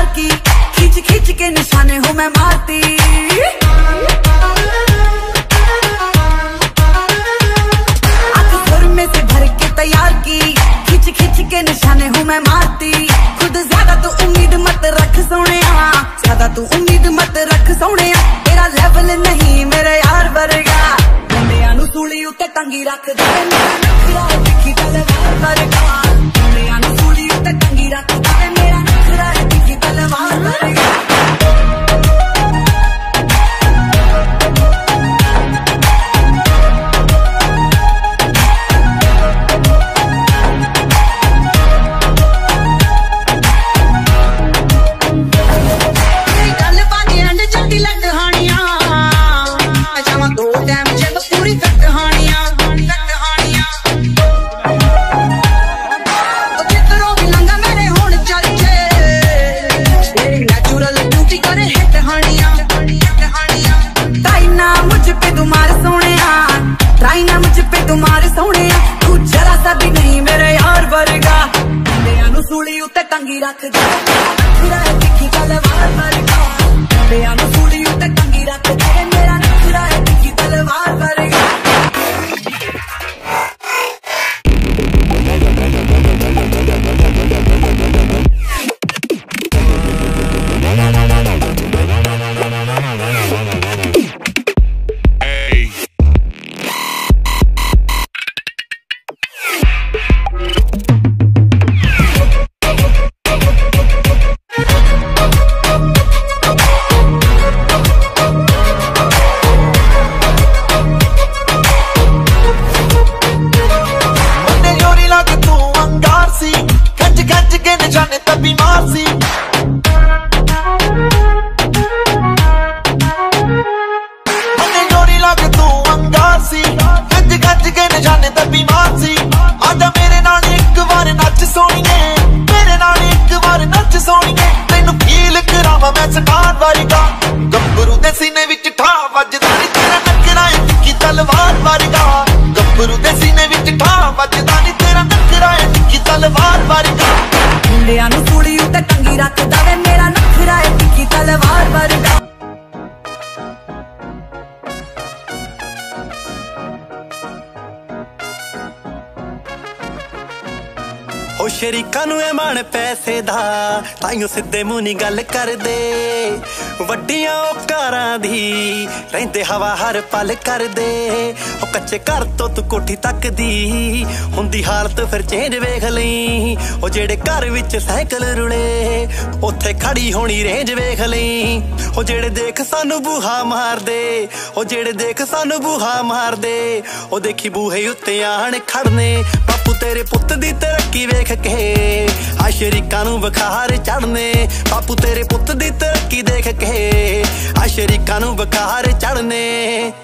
तैयार की, खींच खींच के निशाने हूँ मैं मारती। आंख सुर में से भर के तैयार की, खींच खींच के निशाने हूँ मैं मारती। खुद ज्यादा तू उम्मीद मत रख सोनिया, ज्यादा तू उम्मीद मत रख सोनिया। तेरा लेवल नहीं मेरे यार वर्गा, मुंडिया नू सूली उत्ते टंगी रख दे। मेरा नखरा है तिखी तलवार वर्गा, मुंडिया नू सूली उत्ते टंगी रख दे। मेरा नखरा है तिखी तलवार वर्गा। सूली उत्ते टंगी रख दे। नखरा है तिखी तलवार वर्गा, मुंडिया नू सूली उत्ते टंगी रख दे। मेरा नखरा है तिखी तलवार वर्गा। गब्बरू दे सीने विच ठा वजदा नी तेरा नखरा है तिखी तलवार वर्गा। गब्बरू दे सीने विच ठा वजदा नी तेरा नखरा है तिखी तलवार वर्गा। मुंडिया नू सूली उत्ते टंगी रख दे। मेरा नखरा है तिखी तलवार वर्गा। ओ शरीकां नू मान पैसे दा, ताइयों सिद्धे मूंह नी गल कर दे। वड्डियां औकारां दी रहिंदे हवा हर पल कर दे। ओ कच्चे घर तो तू कोठी तक दी हुंदी हालत फिर चेंज वेख लई। ओ जेड़े घर विच साइकिल रुले उत्थे खड़ी होनी रेंज वेख लई। ओ जेड़े देख सानू बूहा मार दे, ओ जेड़े देख सानू बूहा मार दे। ओ देखी बूहे उत्ते आण खड़ने, बापू तेरे पुत्त दी तरक्की वेख के आ शरीकां नू बखार चढ़ने। बापू तेरे पुत्त दी तरक्की देख के आ शरीकां नू बखार चढ़ने।